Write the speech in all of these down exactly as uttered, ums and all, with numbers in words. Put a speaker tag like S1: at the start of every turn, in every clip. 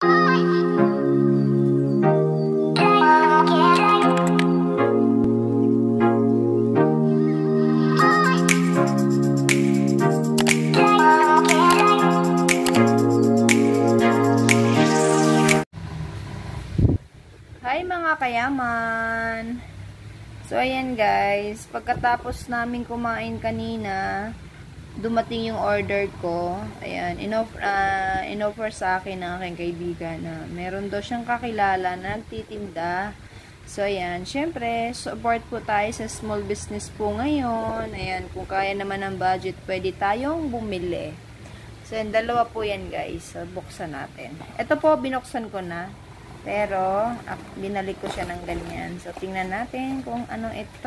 S1: Hi mga kayaman! So ayan guys, pagkatapos namin kumain kanina, dumating yung order ko. Ayan, inoffer, uh, inoffer sa akin ng aking kaibigan na meron daw siyang kakilala na nagtitinda. So ayan, syempre, support po tayo sa small business po ngayon. Ayan, kung kaya naman ng budget, pwede tayong bumili. So ayan, dalawa po yan guys. So buksan natin. Ito po, binuksan ko na. Pero, ah, binalik ko siya ng ganyan. So, tingnan natin kung ano ito.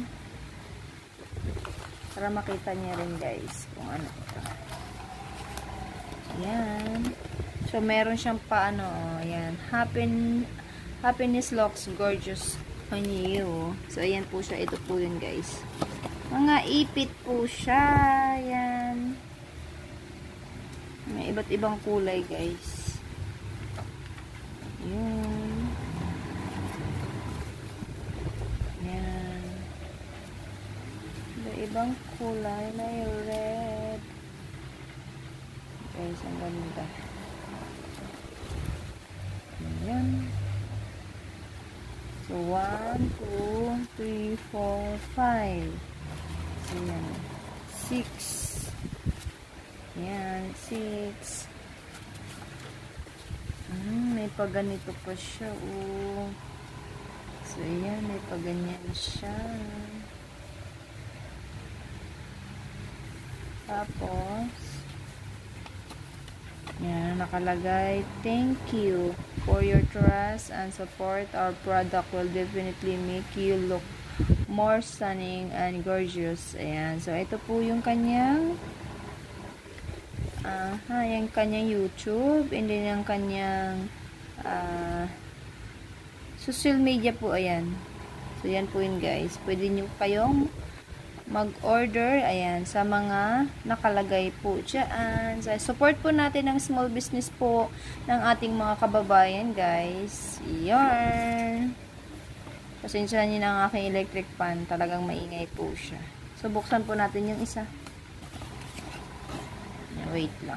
S1: Para makita niya rin guys kung ano ito. Ayan. So, meron siyang pa ano. Ayan. Happen, happiness looks gorgeous on you. So, ayan po siya. Ito po yun guys. Mga ipit po siya. Ayan. May iba't ibang kulay guys. Yun. Yan. May ibang kulay. May red. Guys, ang ganda. Yan. So, one, two, three, four, five. So, yan. Six. Yan. Six. Hmm, may paganito pa siya, oh. So, ayan, may paganyan siya. Tapos, yan, nakalagay, thank you for your trust and support. Our product will definitely make you look more stunning and gorgeous. Ayan, so, ito po yung kanyang Aha, yung kanyang YouTube, and then yung kanyang uh, social media po, ayan. So, yan po yun guys. Pwede nyo kayong mag-order, ayan, sa mga nakalagay po dyan. So, support po natin ang small business po ng ating mga kababayan guys. Yan. Pasensya nyo na ang aking electric fan. Talagang maingay po siya. So, buksan po natin yung isa. Wait lang.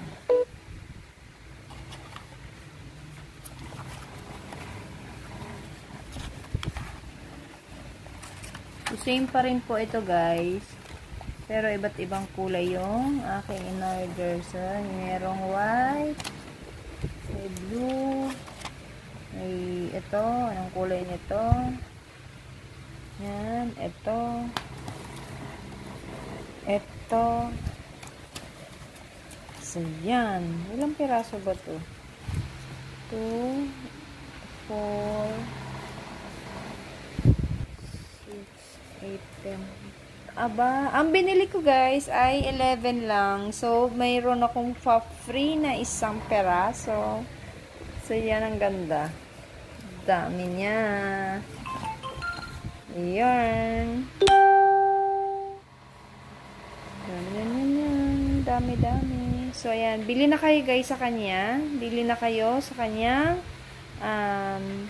S1: So, same pa rin po ito guys. Pero iba't ibang kulay yung aking in-order. So, merong white, may blue, may ito. Anong kulay nito? Yan. Ito. Ito. So, yan. Ilang piraso ba to? two, four, six, eight, ten. Aba, ang binili ko guys ay eleven lang. So, mayroon akong free na isang peraso. So, yan ang ganda. Dami niya. Yan. Yan, yan, yan, yan. Dami-dami. So, ayan. Bili na kayo guys sa kanya. Bili na kayo sa kanya. Um,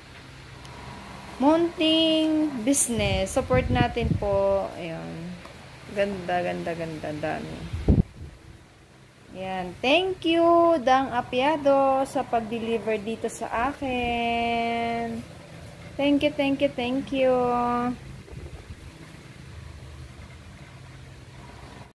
S1: mounting business. Support natin po. Ayan. Ganda, ganda, ganda. Dami. Ayan. Thank you, Dang Apiado, sa pag-deliver dito sa akin. Thank you, thank you, thank you.